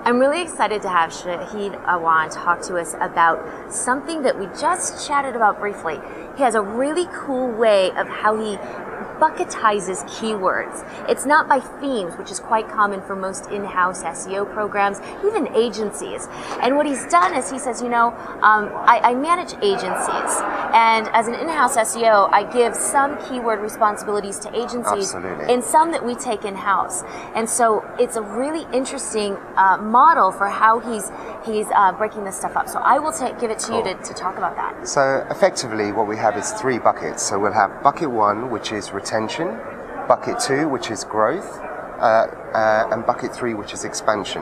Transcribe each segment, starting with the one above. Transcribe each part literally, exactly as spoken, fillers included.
I'm really excited to have Shahid Awan talk to us about something that we just chatted about briefly. He has a really cool way of how he bucketizes keywords. It's not by themes, which is quite common for most in-house S E O programs, even agencies. And what he's done is he says, you know, um, I, I manage agencies, and as an in-house S E O, I give some keyword responsibilities to agencies, Absolutely. and some that we take in-house. And so it's a really interesting uh, model for how he's he's uh, breaking this stuff up. So I will take, give it to Cool. you to, to talk about that. So effectively what we have is three buckets. So we'll have bucket one, which is retention, bucket two, which is growth, uh, uh, and bucket three, which is expansion.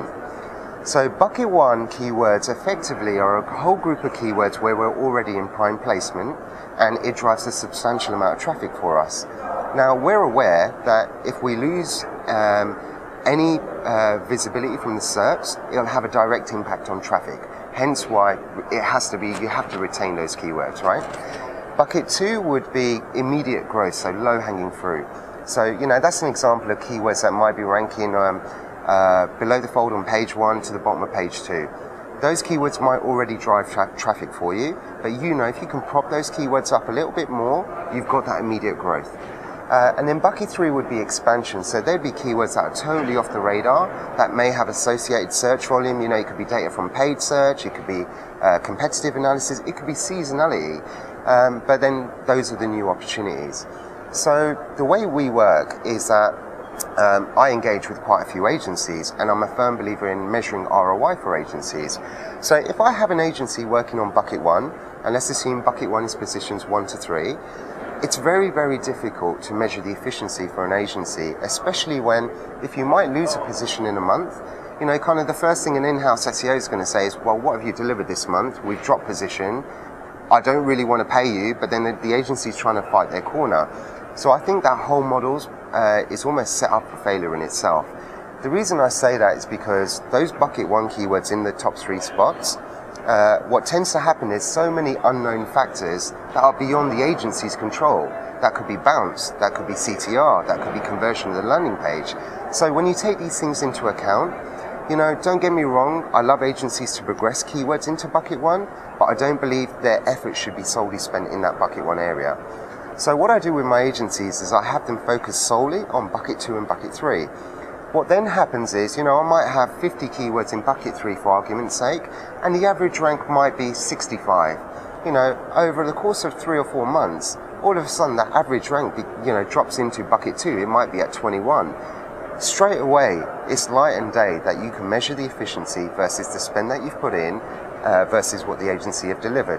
So bucket one keywords effectively are a whole group of keywords where we're already in prime placement, and it drives a substantial amount of traffic for us. Now we're aware that if we lose um, any uh, visibility from the S E R Ps, it'll have a direct impact on traffic. Hence why it has to be, you have to retain those keywords, right? Bucket two would be immediate growth, so low hanging fruit. So, you know, that's an example of keywords that might be ranking um, uh, below the fold on page one to the bottom of page two. Those keywords might already drive tra traffic for you, but you know, if you can prop those keywords up a little bit more, you've got that immediate growth. Uh, and then bucket three would be expansion. So there'd be keywords that are totally off the radar, that may have associated search volume. You know, it could be data from paid search, it could be uh, competitive analysis, it could be seasonality. Um, but then those are the new opportunities. So the way we work is that um, I engage with quite a few agencies, and I'm a firm believer in measuring R O I for agencies. So if I have an agency working on bucket one, and let's assume bucket one is positions one to three, it's very, very difficult to measure the efficiency for an agency, especially when, if you might lose a position in a month, you know, kind of the first thing an in-house S E O is going to say is, well, what have you delivered this month? We've dropped position. I don't really want to pay you, but then the, the agency's trying to fight their corner. So I think that whole model uh, is almost set up for failure in itself. The reason I say that is because those bucket one keywords in the top three spots, Uh, what tends to happen is so many unknown factors that are beyond the agency's control. That could be bounce, that could be C T R, that could be conversion of the landing page. So when you take these things into account, you know, don't get me wrong, I love agencies to progress keywords into bucket one, but I don't believe their effort should be solely spent in that bucket one area. So what I do with my agencies is I have them focus solely on bucket two and bucket three. What then happens is, you know, I might have fifty keywords in bucket three for argument's sake, and the average rank might be sixty-five. You know, over the course of three or four months, all of a sudden that average rank, you know, drops into bucket two. It might be at twenty-one. Straight away, it's light and day that you can measure the efficiency versus the spend that you've put in uh, versus what the agency have delivered.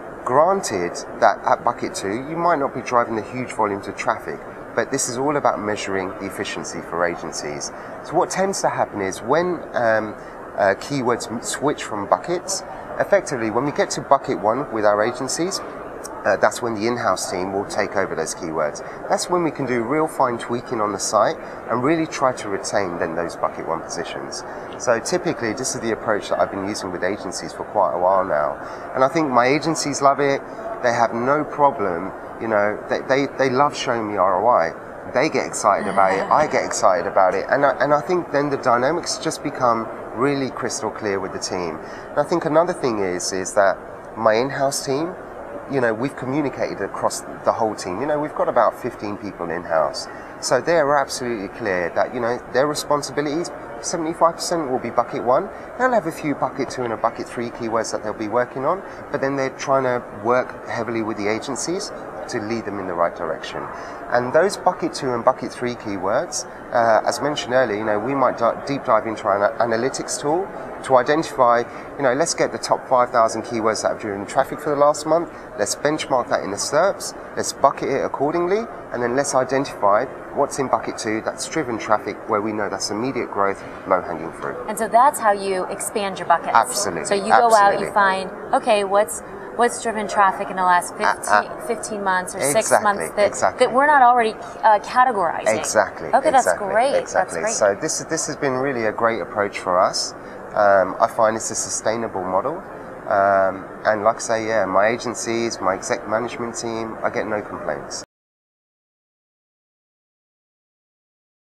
Granted that at bucket two, you might not be driving the huge volumes of traffic, but this is all about measuring the efficiency for agencies. So what tends to happen is when um, uh, keywords switch from buckets, effectively when we get to bucket one with our agencies, uh, that's when the in-house team will take over those keywords. That's when we can do real fine tweaking on the site and really try to retain then those bucket one positions. So typically this is the approach that I've been using with agencies for quite a while now. And I think my agencies love it. They have no problem. You know, they, they, they love showing me R O I. They get excited about it, I get excited about it. And I, and I think then the dynamics just become really crystal clear with the team. And I think another thing is, is that my in-house team, you know, we've communicated across the whole team. You know, we've got about fifteen people in-house. So they're absolutely clear that, you know, their responsibilities, seventy-five percent will be bucket one. They'll have a few bucket two and a bucket three keywords that they'll be working on, but then they're trying to work heavily with the agencies to lead them in the right direction. And those bucket two and bucket three keywords, uh, as mentioned earlier, you know, we might deep dive into our analytics tool to identify, you know, let's get the top five thousand keywords that have driven traffic for the last month, let's benchmark that in the S E R Ps, let's bucket it accordingly, and then let's identify what's in bucket two that's driven traffic where we know that's immediate growth, low hanging fruit. And so that's how you expand your buckets. Absolutely. So you go Absolutely. out, you find, okay, what's what's driven traffic in the last fifteen, uh, uh, fifteen months or exactly, six months that, exactly. that we're not already uh, categorizing. Exactly. Okay, that's exactly, great. Exactly. That's great. So this this has been really a great approach for us. Um, I find it's a sustainable model. Um, and like I say, yeah, my agencies, my exec management team, I get no complaints.